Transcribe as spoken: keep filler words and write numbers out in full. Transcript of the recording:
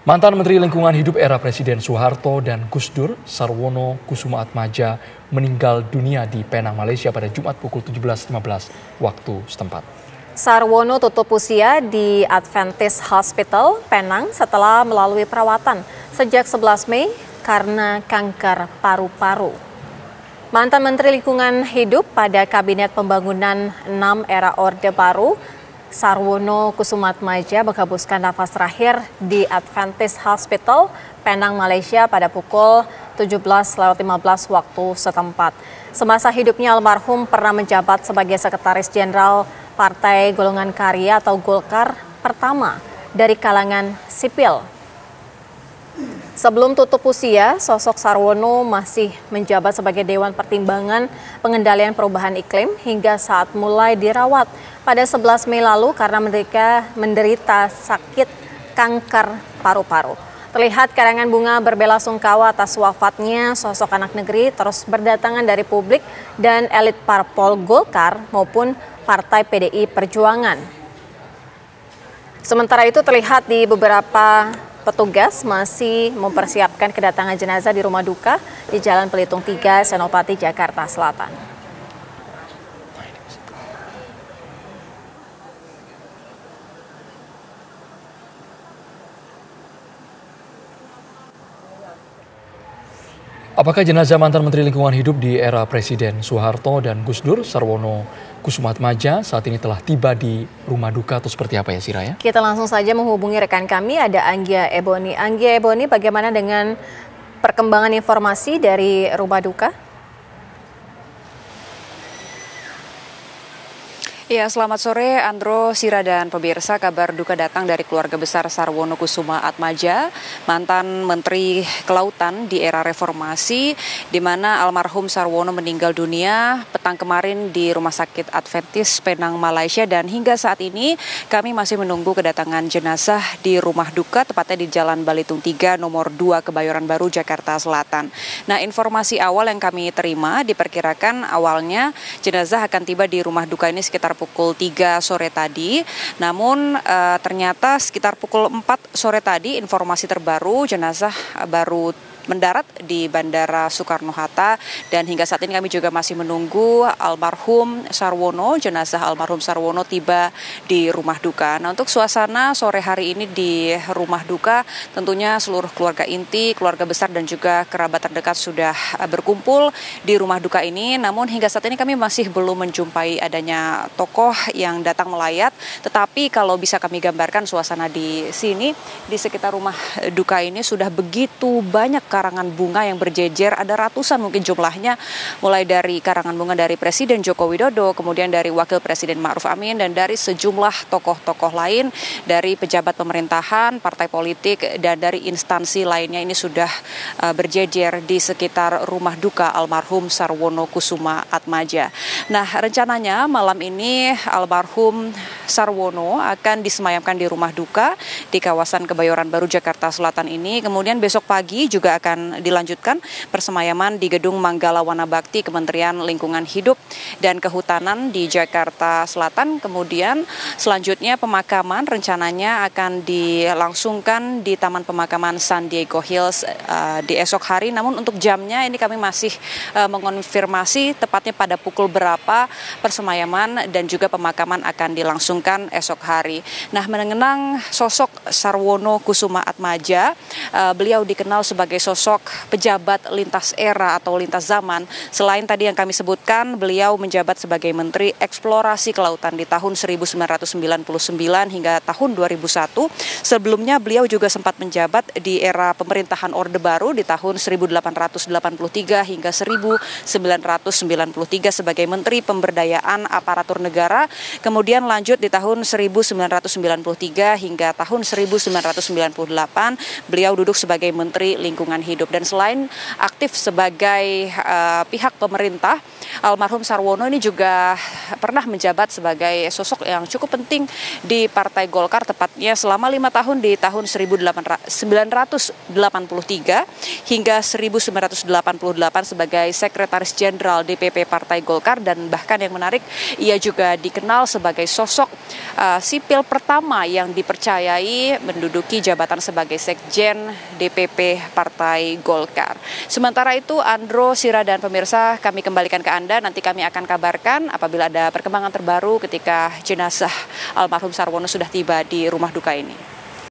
Mantan Menteri Lingkungan Hidup era Presiden Soeharto dan Gus Dur, Sarwono Kusumaatmadja, meninggal dunia di Penang, Malaysia pada Jumat pukul tujuh belas lima belas waktu setempat. Sarwono tutup usia di Adventist Hospital, Penang setelah melalui perawatan sejak sebelas Mei karena kanker paru-paru. Mantan Menteri Lingkungan Hidup pada Kabinet Pembangunan enam era Orde Baru, Sarwono Kusumaatmadja menghembuskan nafas terakhir di Adventist Hospital, Penang, Malaysia pada pukul tujuh belas lewat lima belas waktu setempat. Semasa hidupnya almarhum pernah menjabat sebagai Sekretaris Jenderal Partai Golongan Karya atau Golkar pertama dari kalangan sipil. Sebelum tutup usia, sosok Sarwono masih menjabat sebagai Dewan Pertimbangan Pengendalian Perubahan Iklim hingga saat mulai dirawat pada sebelas Mei lalu karena menderita, menderita sakit kanker paru-paru. Terlihat karangan bunga berbelasungkawa atas wafatnya sosok anak negeri terus berdatangan dari publik dan elit parpol Golkar maupun Partai P D I Perjuangan. Sementara itu terlihat di beberapa petugas masih mempersiapkan kedatangan jenazah di rumah duka di Jalan Belitung tiga, Senopati, Jakarta Selatan. Apakah jenazah mantan Menteri Lingkungan Hidup di era Presiden Soeharto dan Gus Dur, Sarwono Kusumaatmadja, saat ini telah tiba di rumah duka atau seperti apa ya, Sira ya? Kita langsung saja menghubungi rekan kami, ada Anggia Ebony. Anggia Ebony, bagaimana dengan perkembangan informasi dari rumah duka? Ya, selamat sore Andro, Sira dan pemirsa. Kabar duka datang dari keluarga besar Sarwono Kusumaatmadja, mantan Menteri Kelautan di era reformasi, di mana almarhum Sarwono meninggal dunia petang kemarin di Rumah Sakit Adventist Penang, Malaysia, dan hingga saat ini kami masih menunggu kedatangan jenazah di rumah duka, tepatnya di Jalan Belitung tiga nomor dua Kebayoran Baru, Jakarta Selatan. Nah, informasi awal yang kami terima diperkirakan awalnya jenazah akan tiba di rumah duka ini sekitar pukul tiga sore tadi, namun e, ternyata sekitar pukul empat sore tadi informasi terbaru jenazah baru mendarat di Bandara Soekarno-Hatta, dan hingga saat ini kami juga masih menunggu almarhum Sarwono, jenazah almarhum Sarwono tiba di rumah duka. Nah, untuk suasana sore hari ini di rumah duka, tentunya seluruh keluarga inti, keluarga besar dan juga kerabat terdekat sudah berkumpul di rumah duka ini. Namun hingga saat ini kami masih belum menjumpai adanya tokoh yang datang melayat, tetapi kalau bisa kami gambarkan suasana di sini, di sekitar rumah duka ini sudah begitu banyak karangan bunga yang berjejer, ada ratusan mungkin jumlahnya, mulai dari karangan bunga dari Presiden Joko Widodo, kemudian dari Wakil Presiden Ma'ruf Amin, dan dari sejumlah tokoh-tokoh lain, dari pejabat pemerintahan, partai politik, dan dari instansi lainnya. Ini sudah uh, berjejer di sekitar rumah duka almarhum Sarwono Kusumaatmadja. Nah, rencananya malam ini almarhum Sarwono akan disemayamkan di rumah duka di kawasan Kebayoran Baru, Jakarta Selatan ini. Kemudian besok pagi juga akan akan dilanjutkan persemayaman di Gedung Manggala Wana Bakti Kementerian Lingkungan Hidup dan Kehutanan di Jakarta Selatan. Kemudian selanjutnya pemakaman rencananya akan dilangsungkan di Taman Pemakaman San Diego Hills uh, di esok hari. Namun untuk jamnya ini kami masih uh, mengonfirmasi tepatnya pada pukul berapa persemayaman dan juga pemakaman akan dilangsungkan esok hari. Nah, mengenang sosok Sarwono Kusumaatmadja, uh, beliau dikenal sebagai sosok sosok pejabat lintas era atau lintas zaman. Selain tadi yang kami sebutkan, beliau menjabat sebagai Menteri Eksplorasi Kelautan di tahun seribu sembilan ratus sembilan puluh sembilan hingga tahun dua ribu satu. Sebelumnya beliau juga sempat menjabat di era pemerintahan Orde Baru di tahun seribu delapan ratus delapan puluh tiga hingga seribu sembilan ratus sembilan puluh tiga sebagai Menteri Pemberdayaan Aparatur Negara. Kemudian lanjut di tahun seribu sembilan ratus sembilan puluh tiga hingga tahun seribu sembilan ratus sembilan puluh delapan, beliau duduk sebagai Menteri Lingkungan hidup. Dan selain aktif sebagai uh, pihak pemerintah, almarhum Sarwono ini juga pernah menjabat sebagai sosok yang cukup penting di Partai Golkar, tepatnya selama lima tahun di tahun seribu sembilan ratus delapan puluh tiga hingga seribu sembilan ratus delapan puluh delapan sebagai Sekretaris Jenderal D P P Partai Golkar. Dan bahkan yang menarik, ia juga dikenal sebagai sosok uh, sipil pertama yang dipercayai menduduki jabatan sebagai Sekjen D P P Partai Golkar. Sementara itu, Andro, Sira, dan pemirsa, kami kembalikan ke Anda. Nanti kami akan kabarkan apabila ada perkembangan terbaru ketika jenazah almarhum Sarwono sudah tiba di rumah duka ini.